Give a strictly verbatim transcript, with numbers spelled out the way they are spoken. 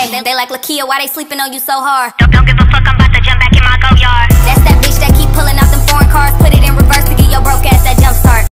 They, they like Lakia, why they sleeping on you so hard? Don't, don't give a fuck, I'm about to jump back in my go yard.